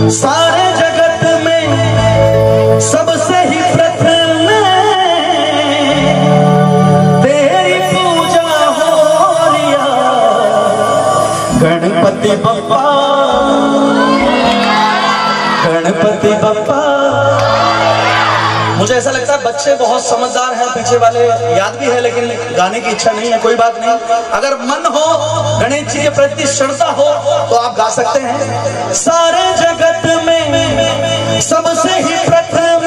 सारे जगत में सबसे ही प्रथम तेरी पूजा हो रिया गणपति बप्पा, गणपति बप्पा। मुझे ऐसा लगता है बच्चे बहुत समझदार हैं, पीछे वाले याद भी है, लेकिन गाने की इच्छा नहीं है। कोई बात नहीं, अगर मन हो, गणेश जी के प्रति श्रद्धा हो तो आप गा सकते हैं। सारे जगत में सबसे ही प्रथम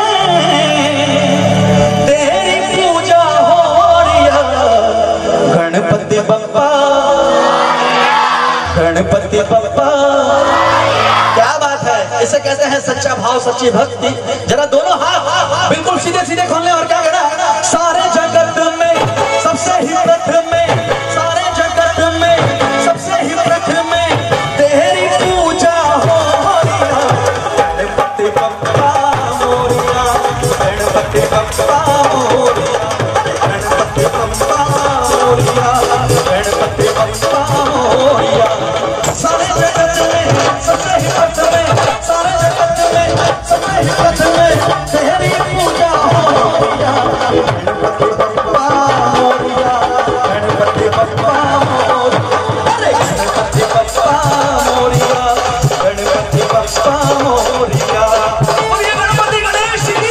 तेरी पूजा हो रिया गणपति बप्पा, गणपति बप्पा। क्या बात है, इसे कहते हैं सच्चा भाव, सच्ची भक्ति। जरा दोनों हाथ बिल्कुल सीधे सीधे खोल लें और क्या कहना है? सारे जगत में सबसे ही प्रथम में, सारे जगत में सबसे ही प्रथम में तेरी पूजा हो रिया गणपति बप्पा मोरिया, गणपति बप्पा मोरिया, गणपति बप्पा मोरिया, गणपति बप्पा मोरिया। सारे जगत में सबसे ही प्रथम में, सारे जगत में सबसे ही प्रथम में तेरी पूजा हो रिया गणपति बप्पा मोरिया, गणपति बप्पा मोरिया, अरे गणपति बप्पा मोरिया, गणपति बप्पा मोरिया। और ये गणपति गणेश की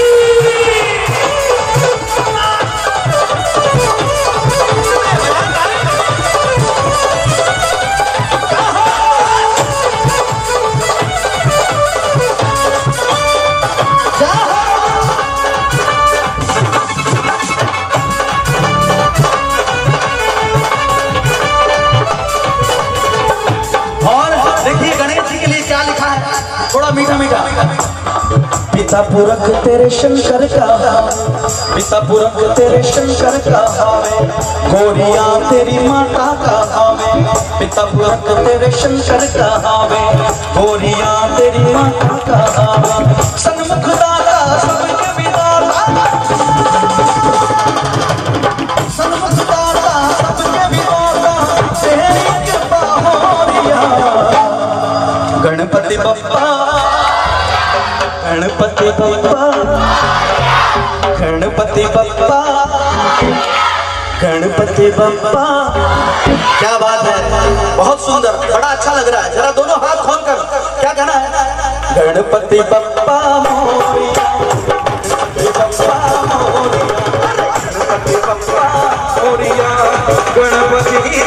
थोड़ा मीठा मीठा। पिता पुरख तेरे शंकर का, पिता पुरख तेरे शंकर का हावे, गोरिया तेरी माता का हावे। पिता पुरख तेरे शंकर का हावे, गोरिया तेरी माता का हावे। सन्मुख दाता सबके विदाता, सन्मुख दाता सबके विदाता, तेरी कृपा हो रिया गणपति बप्पा, गणपति बप्पा, गणपति बप्पा, गणपति बप्पा। क्या बात है, बहुत सुंदर, बड़ा अच्छा लग रहा है। जरा दोनों हाथ खोलकर क्या कहना है? गणपति बप्पा मोरिया, गणपति बप्पा मोरिया, गणपति बप्पा मोरिया, गणपति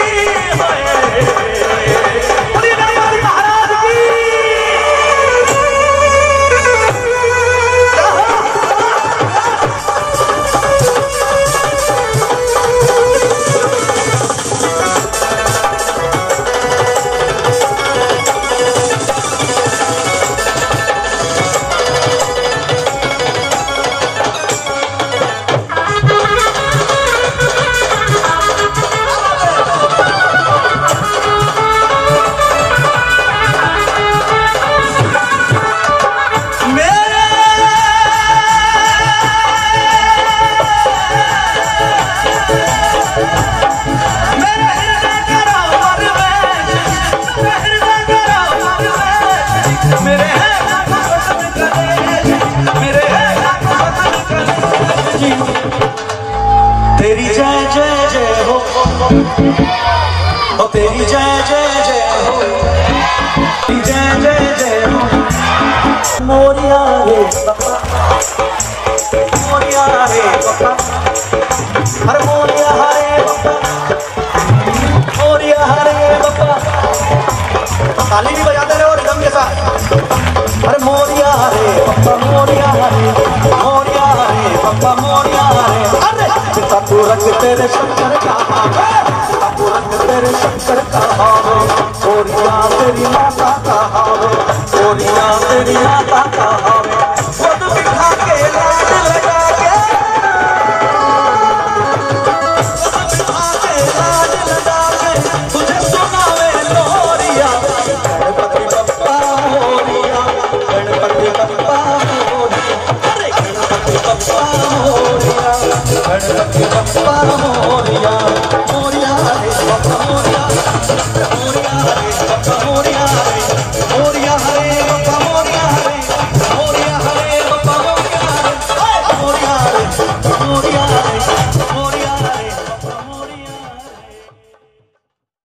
तेरी जय जय जय हो, ओ तेरी जय जय जय हो, तेरी जय जय जय हो। मोरिया रे बप्पा, मोरिया रे बप्पा, अरे मोरिया हरे बप्पा, मोरिया हरे बप्पा। ताली भी बजाते रहे और रिदम के साथ। अरे मोरिया रे बप्पा, मोरिया हरे, मोरिया हरे बप्पा, मोरिया हरे। अरे पिता पुरख तेरे शंकर का हावे, पिता पुरख तेरे शंकर का हावे, गोरिया तेरी माता का हावे, गोरिया तेरी माता का हावे। खुद बिठा के लाड लगा के, खुद बिठा के लाड लगा के तुझे सुनावे लोरिया गणपति बप्पा मोरिया, गणपति बप्पा मोरिया, अरे गणपति बप्पा मोरिया, गणपति बप्पा मोरिया, मोरिया रे बप्पा मोरिया।